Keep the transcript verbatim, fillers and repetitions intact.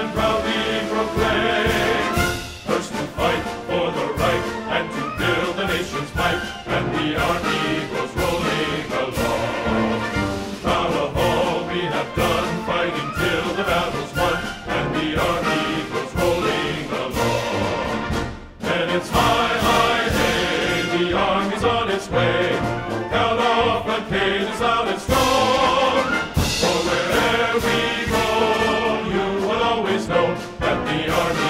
and proudly proclaim. First to fight for the right and to build the nation's might, and the army goes rolling along. Proud of all we have done, fighting till the battle's won, and the army goes rolling along. And it's high, high, hey, the army's on its way. Count off the cages loud and strong. For wherever we go, you will always know that the army